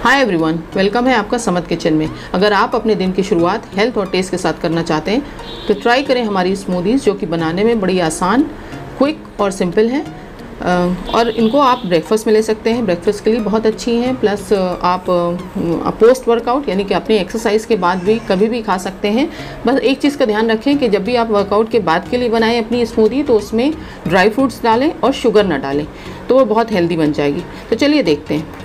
Hi everyone, welcome है आपका Samad kitchen में। अगर आप अपने दिन की शुरुआत हेल्थ और टेस्ट के साथ करना चाहते हैं तो ट्राई करें हमारी स्मूदीज़, जो कि बनाने में बड़ी आसान, क्विक और सिंपल हैं। और इनको आप ब्रेकफास्ट में ले सकते हैं, ब्रेकफास्ट के लिए बहुत अच्छी हैं। प्लस आप पोस्ट वर्कआउट यानी कि अपनी एक्सरसाइज के बाद भी कभी भी खा सकते हैं। बस एक चीज़ का ध्यान रखें कि जब भी आप वर्कआउट के बाद के लिए बनाएं अपनी स्मूदी, तो उसमें ड्राई फ्रूट्स डालें और शुगर ना डालें, तो वो बहुत हेल्दी बन जाएगी। तो चलिए देखते हैं।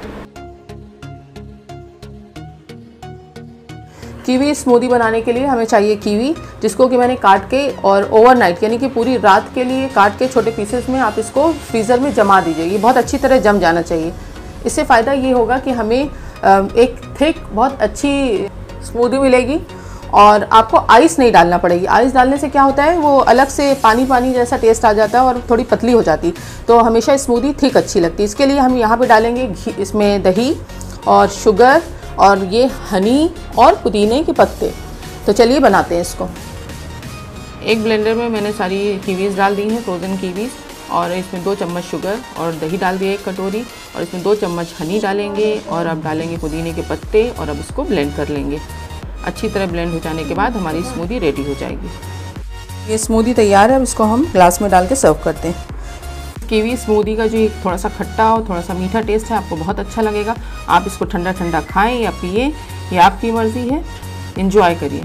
कीवी स्मूदी बनाने के लिए हमें चाहिए कीवी, जिसको कि मैंने काट के और ओवरनाइट यानी कि पूरी रात के लिए काट के छोटे पीसेस में आप इसको फ्रीज़र में जमा दीजिए। ये बहुत अच्छी तरह जम जाना चाहिए। इससे फ़ायदा ये होगा कि हमें एक थिक बहुत अच्छी स्मूदी मिलेगी और आपको आइस नहीं डालना पड़ेगी। आइस डालने से क्या होता है, वो अलग से पानी पानी जैसा टेस्ट आ जाता है और थोड़ी पतली हो जाती। तो हमेशा स्मूदी थिक अच्छी लगती है। इसके लिए हम यहाँ पर डालेंगे घी, इसमें दही और शुगर और ये हनी और पुदीने के पत्ते। तो चलिए बनाते हैं इसको। एक ब्लेंडर में मैंने सारी कीवीज़ डाल दी हैं, फ्रोज़न कीवीज़, और इसमें 2 चम्मच शुगर और दही डाल दिए 1 कटोरी, और इसमें 2 चम्मच हनी डालेंगे और अब डालेंगे पुदीने के पत्ते और अब इसको ब्लेंड कर लेंगे। अच्छी तरह ब्लेंड हो जाने के बाद हमारी स्मूदी रेडी हो जाएगी। ये स्मूदी तैयार है। अब इसको हम ग्लास में डाल के सर्व करते हैं। कीवी स्मूदी का जो थोड़ा सा खट्टा और थोड़ा सा मीठा टेस्ट है, आपको बहुत अच्छा लगेगा। आप इसको ठंडा ठंडा खाएं या पिए, ये आपकी मर्ज़ी है। एंजॉय करिए।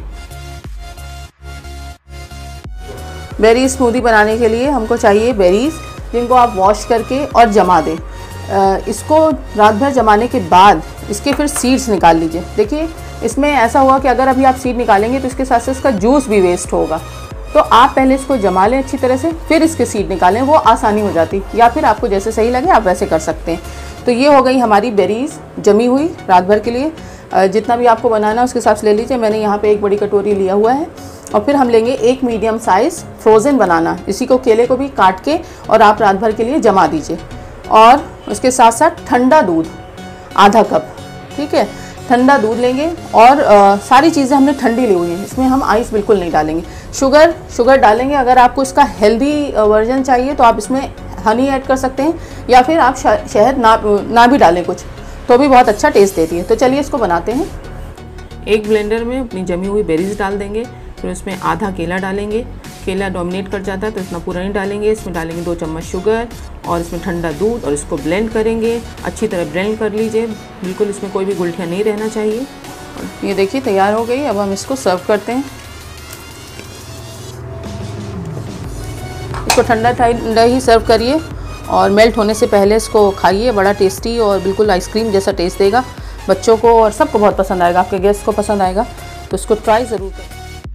बेरी स्मूदी बनाने के लिए हमको चाहिए बेरीज़, जिनको आप वॉश करके और जमा दें। इसको रात भर जमाने के बाद इसके फिर सीड्स निकाल लीजिए। देखिए, इसमें ऐसा हुआ कि अगर अभी आप सीड निकालेंगे तो इसके साथ साथ इसका जूस भी वेस्ट होगा। तो आप पहले इसको जमा लें अच्छी तरह से, फिर इसके सीड निकालें, वो आसानी हो जाती। या फिर आपको जैसे सही लगे आप वैसे कर सकते हैं। तो ये हो गई हमारी बेरीज़ जमी हुई रात भर के लिए। जितना भी आपको बनाना है उसके हिसाब से ले लीजिए। मैंने यहाँ पे 1 बड़ी कटोरी लिया हुआ है। और फिर हम लेंगे 1 मीडियम साइज़ फ्रोज़न बनाना। इसी को, केले को भी काट के और आप रात भर के लिए जमा दीजिए। और उसके साथ साथ ठंडा दूध आधा कप, ठीक है, ठंडा दूध लेंगे। और सारी चीज़ें हमने ठंडी ली हुई हैं, इसमें हम आइस बिल्कुल नहीं डालेंगे। शुगर डालेंगे। अगर आपको इसका हेल्दी वर्जन चाहिए तो आप इसमें हनी ऐड कर सकते हैं, या फिर आप शहद ना भी डालें कुछ, तो भी बहुत अच्छा टेस्ट देती है। तो चलिए इसको बनाते हैं। एक ब्लेंडर में अपनी जमी हुई बेरीज डाल देंगे, फिर उसमें आधा केला डालेंगे। केला डोमिनेट कर जाता है तो इतना पूरा नहीं डालेंगे। इसमें डालेंगे 2 चम्मच शुगर और इसमें ठंडा दूध, और इसको ब्लेंड करेंगे। अच्छी तरह ब्लेंड कर लीजिए, बिल्कुल इसमें कोई भी गुठलियाँ नहीं रहना चाहिए। ये देखिए तैयार हो गई। अब हम इसको सर्व करते हैं। इसको ठंडा ठंडा ही सर्व करिए और मेल्ट होने से पहले इसको खाइए। बड़ा टेस्टी और बिल्कुल आइसक्रीम जैसा टेस्ट देगा। बच्चों को और सबको बहुत पसंद आएगा, आपके गेस्ट को पसंद आएगा। तो इसको ट्राई ज़रूर करें।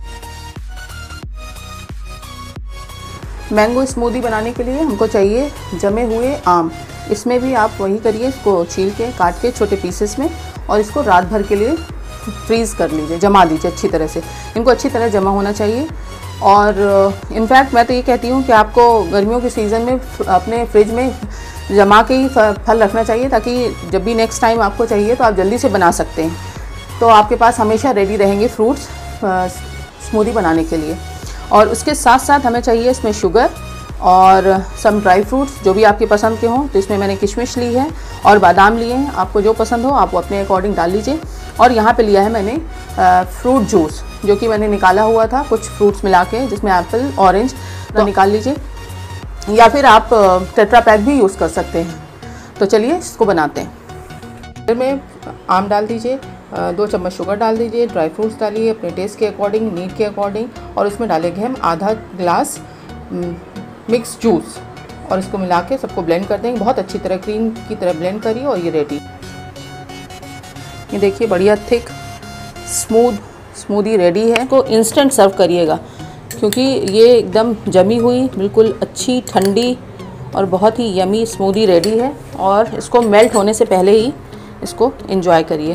मैंगो स्मूदी बनाने के लिए हमको चाहिए जमे हुए आम। इसमें भी आप वही करिए, इसको छील के काट के छोटे पीसेस में, और इसको रात भर के लिए फ्रीज़ कर लीजिए, जमा दीजिए अच्छी तरह से। इनको अच्छी तरह जमा होना चाहिए। और इनफैक्ट मैं तो ये कहती हूँ कि आपको गर्मियों के सीज़न में अपने फ्रिज में जमा के ही फल रखना चाहिए, ताकि जब भी नेक्स्ट टाइम आपको चाहिए तो आप जल्दी से बना सकते हैं। तो आपके पास हमेशा रेडी रहेंगे फ्रूट्स स्मूदी बनाने के लिए। और उसके साथ साथ हमें चाहिए इसमें शुगर और सम ड्राई फ्रूट्स, जो भी आपके पसंद के हों। तो इसमें मैंने किशमिश ली है और बादाम लिए हैं। आपको जो पसंद हो आप वो अपने अकॉर्डिंग डाल लीजिए। और यहाँ पे लिया है मैंने फ्रूट जूस, जो कि मैंने निकाला हुआ था कुछ फ्रूट्स मिला के, जिसमें एप्पल, ऑरेंज, तो निकाल लीजिए। या फिर आप टेट्रा पैक भी यूज़ कर सकते हैं। तो चलिए इसको बनाते हैं। फिर में आम डाल दीजिए, 2 चम्मच शुगर डाल दीजिए, ड्राई फ्रूट्स डालिए अपने टेस्ट के अकॉर्डिंग, नीड के अकॉर्डिंग, और उसमें डालेंगे हम आधा ग्लास मिक्स जूस, और इसको मिला के सबको ब्लेंड कर देंगे। बहुत अच्छी तरह क्रीम की तरह ब्लेंड करिए और ये रेडी। ये देखिए बढ़िया थिक स्मूदी रेडी है। इसको इंस्टेंट सर्व करिएगा, क्योंकि ये एकदम जमी हुई, बिल्कुल अच्छी ठंडी और बहुत ही यमी स्मूदी रेडी है। और इसको मेल्ट होने से पहले ही इसको एंजॉय करिए।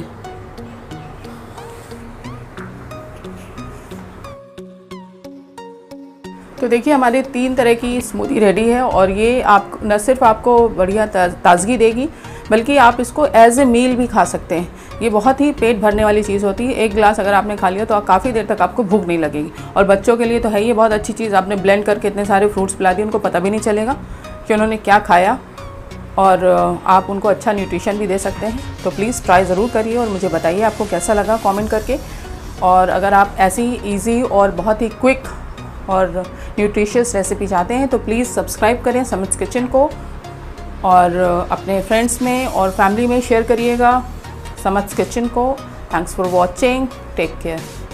तो देखिए हमारे 3 तरह की स्मूदी रेडी है, और ये आप न सिर्फ आपको बढ़िया ताजगी देगी, बल्कि आप इसको एज ए मील भी खा सकते हैं। ये बहुत ही पेट भरने वाली चीज़ होती है। 1 गिलास अगर आपने खा लिया तो काफ़ी देर तक आपको भूख नहीं लगेगी। और बच्चों के लिए तो है ये बहुत अच्छी चीज़। आपने ब्लेंड करके इतने सारे फ्रूट्स पिला दिए, उनको पता भी नहीं चलेगा कि उन्होंने क्या खाया। और आप उनको अच्छा न्यूट्रिशन भी दे सकते हैं। तो प्लीज़ ट्राई ज़रूर करिए और मुझे बताइए आपको कैसा लगा कमेंट करके। और अगर आप ऐसी इजी और बहुत ही क्विक और न्यूट्रिशियस रेसिपी चाहते हैं तो प्लीज़ सब्सक्राइब करें समत्स किचन को और अपने फ्रेंड्स में और फैमिली में शेयर करिएगा समत्स किचन को। Thanks for watching, take care.